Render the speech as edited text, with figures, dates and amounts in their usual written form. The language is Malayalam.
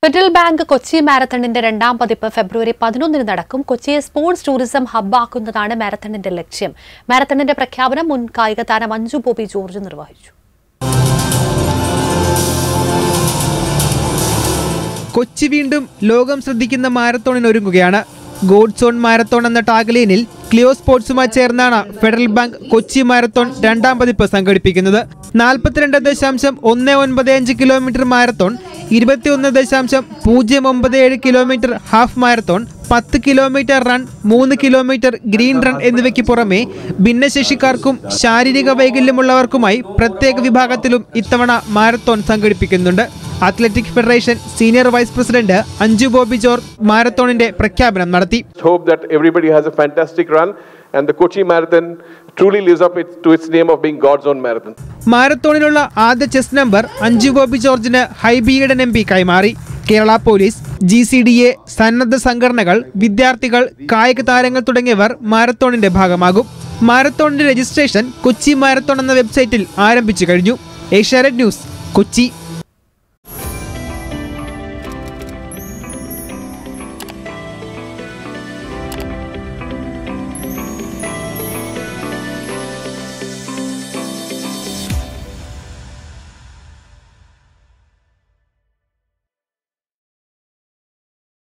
ഫെഡറൽ ബാങ്ക് കൊച്ചി മാരത്തണിന്റെ രണ്ടാം പതിപ്പ് ഫെബ്രുവരി 11 നടക്കും. കൊച്ചിയെ സ്പോർട്സ് ടൂറിസം ഹബ്ബാക്കുന്നതാണ് മാരത്തണിന്റെ ലക്ഷ്യം. മാരത്തണിന്റെ പ്രഖ്യാപനം മുൻ കായിക താരം അഞ്ജു ബോബി ജോർജ് നിർവഹിച്ചു. കൊച്ചി വീണ്ടും ലോകം ശ്രദ്ധിക്കുന്ന മാരത്തോണിന് ഒരുങ്ങുകയാണ്. ഗോഡ്സ് ഓൺ മാരത്തോൺ എന്ന ടാഗ്ലൈനിൽ ക്ലിയോ സ്പോർട്സുമായി ചേർന്നാണ് ഫെഡറൽ ബാങ്ക് കൊച്ചി മാരത്തോൺ രണ്ടാം പതിപ്പ് സംഘടിപ്പിക്കുന്നത്. 42.195 kilometre marathon, 21.097 kilometre half marathon, 10 kilometre run, 3 kilometre green run എന്നിവയ്ക്ക് പുറമെ ഭിന്നശേഷിക്കാർക്കും ശാരീരിക വൈകല്യമുള്ളവർക്കുമായി പ്രത്യേക വിഭാഗത്തിലും ഇത്തവണ മാരത്തോൺ സംഘടിപ്പിക്കുന്നുണ്ട്. Athletic federation senior vice president Anju Bobby George മാരത്തോണിന്റെ പ്രഖ്യാപനം നടത്തി. And the Kochi Marathon truly lives up to its name of being God's own marathon. മാരത്തോണിലുള്ള ആദ്യ ചെസ് നമ്പർ അഞ്ജു ബോബി ജോർജിന് ഹൈബിയുടെ MP കൈമാറി. കേരള പോലീസ്, GCDA, സന്നദ്ധ സംഘടനകൾ, വിദ്യാർത്ഥികൾ, കായിക താരങ്ങൾ തുടങ്ങിയവർ മാരത്തോണിന്റെ ഭാഗമാകും. മാരത്തോണിന്റെ രജിസ്ട്രേഷൻ കൊച്ചി മാരത്തോൺ എന്ന വെബ്സൈറ്റിൽ ആരംഭിച്ചു കഴിഞ്ഞു. ഏഷ്യാനെറ്റ് ന്യൂസ്, കൊച്ചി.